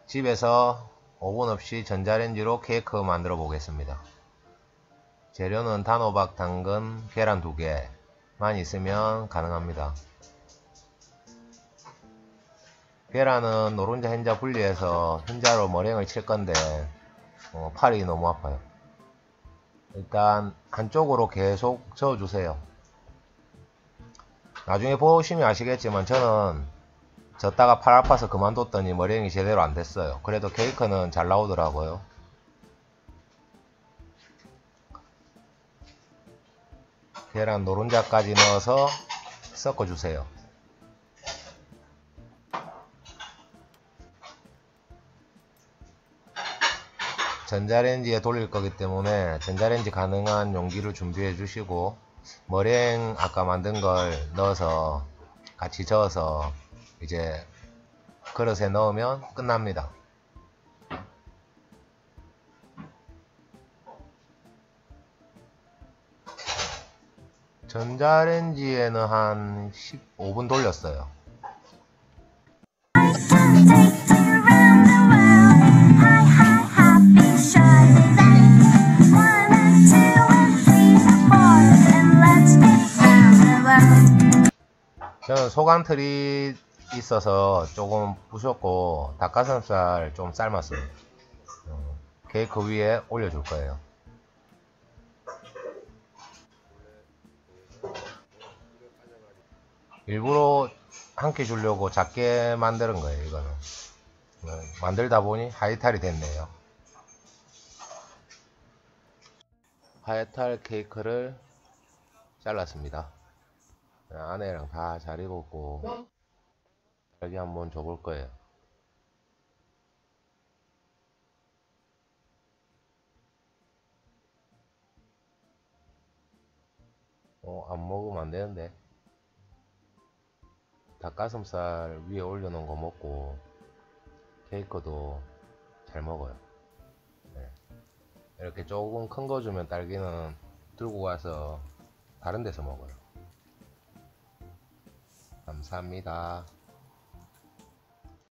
집에서 오븐 없이 전자레인지로 케이크 만들어 보겠습니다. 재료는 단호박, 당근, 계란 2개만 있으면 가능합니다. 계란은 노른자 흰자 분리해서 흰자로 머랭을 칠 건데 팔이 너무 아파요. 일단 한쪽으로 계속 저어주세요. 나중에 보시면 아시겠지만 저는 젓다가 팔 아파서 그만뒀더니 머랭이 제대로 안 됐어요. 그래도 케이크는 잘 나오더라고요. 계란 노른자까지 넣어서 섞어주세요. 전자레인지에 돌릴 거기 때문에 전자레인지 가능한 용기를 준비해 주시고, 머랭 아까 만든 걸 넣어서 같이 저어서 이제 그릇에 넣으면 끝납니다. 전자레인지에는 한 15분 돌렸어요. 저는 소간틀이 있어서 조금 부셨고 닭가슴살 좀 삶았어요. 케이크 위에 올려줄 거예요. 일부러 한 끼 주려고 작게 만드는 거예요. 이거는 만들다 보니 하이탈이 됐네요. 하이탈 케이크를 잘랐습니다. 아내랑 다 잘 익었고 여기 한번 줘볼 거예요. 안 먹으면 안 되는데. 닭가슴살 위에 올려놓은 거 먹고 케이크도 잘 먹어요. 네. 이렇게 조금 큰 거 주면 딸기는 들고 가서 다른 데서 먹어요. 감사합니다.